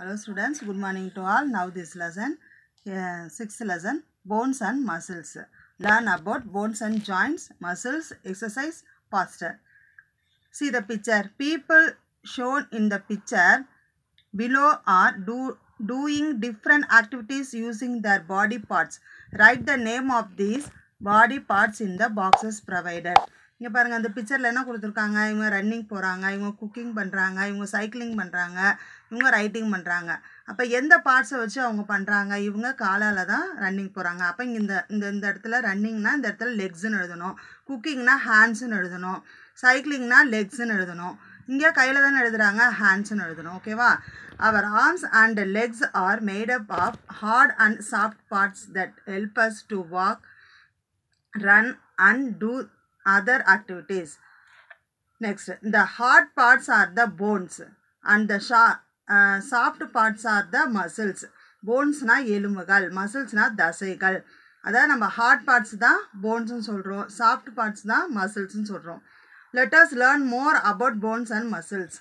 Hello students, good morning to all. Now this lesson, 6th lesson, bones and muscles. Learn about bones and joints, muscles, exercise faster. See the picture. People shown in the picture below are doing different activities using their body parts. Write the name of these body parts in the boxes provided. இங்க பாருங்க அந்த பிக்சர்ல என்ன கொடுத்திருக்காங்க இவங்க running போறாங்க இவங்க cooking பண்றாங்க இவங்க சைக்கிளிங் பண்றாங்க இவங்க ரைட்டிங் பண்றாங்க அப்ப எந்த பார்ட்ஸ் வச்சு அவங்க பண்றாங்க இவங்க காலால தான் ரன்னிங் போறாங்க அப்ப இந்த இடத்துல ரன்னிங்னா இந்த இடத்துல லெக்ஸ் னு எழுதணும் குக்கிங்னா ஹேண்ட்ஸ் னு எழுதணும் சைக்கிளிங்னா லெக்ஸ் னு எழுதணும் இங்க கையில தான் எழுதுறாங்க ஹேண்ட்ஸ் னு எழுதணும் ஓகேவா our arms and legs are made up of hard and soft parts that help us to walk run and do other activities. Next, the hard parts are the bones and the soft parts are the muscles. Bones na எலும்புகள் muscles na தசைகள் அதாவது நம்ம hard parts தான் bones னு சொல்றோம் soft parts தான் muscles னு சொல்றோம். Let us learn more about bones and muscles.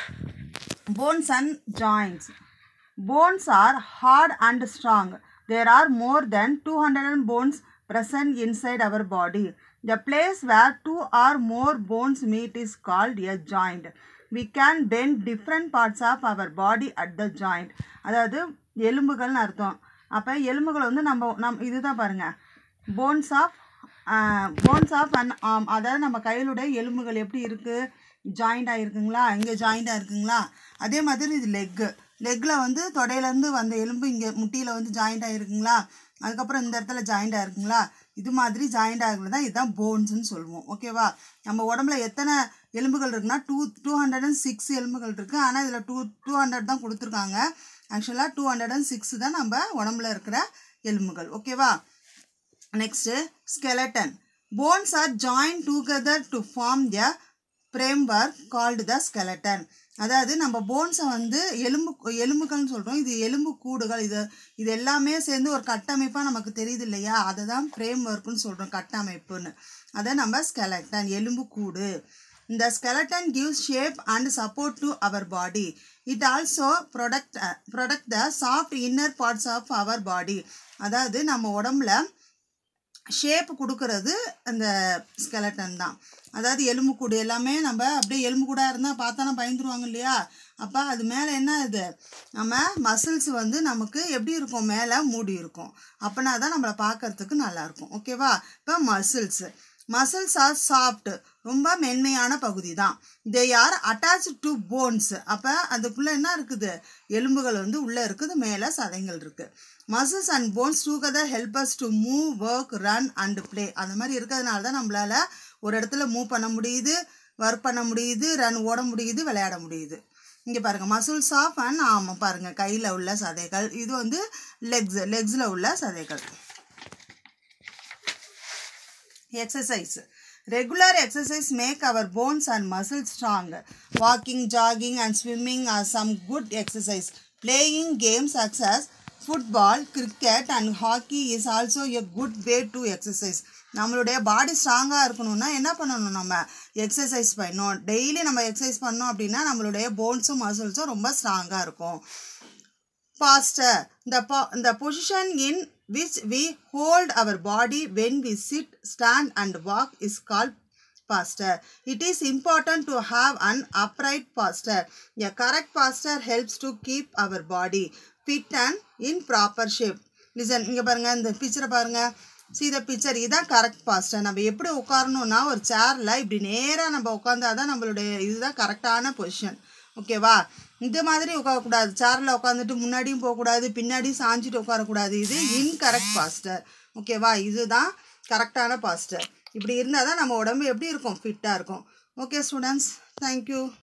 Bones and joints. Bones are hard and strong. There are more than 200 bones present inside our body. The place where two or more bones meet is called a joint. We can bend different parts of our body at the joint. அதாவது எலும்புகள்னு அர்த்தம் அப்ப எலும்புகள் வந்து நம்ம இதுதான் பாருங்க bones of an arm அதாவது நம்ம கையிலுடைய எலும்புகள் எப்படி இருக்கு ஜாயிண்ட் ஆயிருக்குங்களா இங்க ஜாயிண்ட் ஆயிருக்குங்களா அதே மாதிரி இது லெக்ல வந்து தொடையில இருந்து வந்த எலும்பு இங்க முட்டியில வந்து ஜாயிண்ட் ஆயிருக்குங்களா அதுக்கு அப்புறம் இந்த இடத்துல ஜாயிண்ட் ஆயிருக்குங்களா இது மாதிரி ஜாயிண்ட் ஆகுறதா இதுதான் போன்ஸ் னு சொல்வோம் ஓகேவா நம்ம உடம்புல எத்தனை எலும்புகள் இருக்குன்னா 206 எலும்புகள் இருக்கு ஆனா இதுல 200 தான் கொடுத்திருக்காங்க एक्चुअली 206 தான் நம்ம உடம்புல இருக்கிற எலும்புகள் ஓகேவா next skeleton bones are joined together to form the framework called the skeleton அதாவது நம்ம போன்ஸ் வந்து எலும்புகள்னு சொல்றோம் இது எலும்பு கூடுகள் இது எல்லாமே சேர்ந்து ஒரு கட்டமைப்பா நமக்கு தெரியுது இல்லையா அததான் frameworkனு சொல்றோம் கட்டமைப்புன்னு அத நம்ம skeleton எலும்பு கூடு இந்த skeleton gives shape and support to our body it also protect the soft inner parts of our body அதாவது நம்ம உடம்புல ஷேப் கொடுக்கிறது அந்த ஸ்கெலட்டன் தான் அதாவது எலும்பு கூடு எல்லாமே நம்ம அப்படியே எலும்பு கூடா இருந்தா பார்த்தானா பயந்துருவாங்க இல்லையா அப்ப அது மேல என்ன இது நம்ம மசில்ஸ் வந்து நமக்கு எப்படி இருக்கும் மேல மூடி இருக்கும் அப்பனா தான் நம்மள பார்க்கிறதுக்கு நல்லா இருக்கும் ஓகேவா இப்ப மசில்ஸ் ஆர் சாஃப்ட் ரொம்ப மென்மையான பகுதி தான் they are attached to bones அப்ப அதுக்குள்ள என்ன இருக்குது எலும்புகள் வந்து உள்ள இருக்குது மேல சதைகள் இருக்கு muscles and bones together help us to move work run and play அந்த மாதிரி இருக்கிறதுனால தான் நம்மளால ஒரு இடத்துல மூவ் பண்ண முடியுது வர்க் பண்ண முடியுது ரன் ஓட முடியுது விளையாட முடியுது இங்க பாருங்க muscles of and arm பாருங்க கையில உள்ள சதைகள் இது வந்து legsல உள்ள சதைகள் exercise regular exercise make our bones and muscles strong walking jogging and swimming are some good exercise playing games such as football cricket and hockey is also a good way to exercise நம்மளுடைய பாடி ஸ்ட்ராங்கா இருக்கணும்னா என்ன பண்ணணும் நம்ம exercise பண்ணணும் daily நம்ம exercise பண்ணோம் அப்படினா நம்மளுடைய போன்ஸும் மசில்ஸும் ரொம்ப ஸ்ட்ராங்கா இருக்கும் posture the position in which we hold our body when we sit stand and walk is called posture it is important to have an upright posture a correct posture helps to keep our body fit and in proper shape listen இங்க பாருங்க இந்த பிக்சரை பாருங்க see the picture இதான் correct posture நம்ம எப்படி உட்காரணும்னா ஒரு சேர்ல இப்படி நேரா நம்ம உட்கார்ந்தாதான் நம்மளுடைய இதுதான் கரெக்ட்டான பொசிஷன் ஓகேவா இந்த மாதிரி உட்கார கூடாது சேர்ல உட்கார்ந்துட்டு முன்னாடியும் போக கூடாது பின்னாடி சாஞ்சிட்டு உட்கார கூடாது இது இன்கரெக்ட் posture ஓகேவா இதுதான் கரெக்ட்டான posture இப்படி இருந்தா தான் நம்ம உடம்பு எப்படி இருக்கும் ஃபிட்டா இருக்கும் ஓகே ஸ்டூடண்ட்ஸ் thank you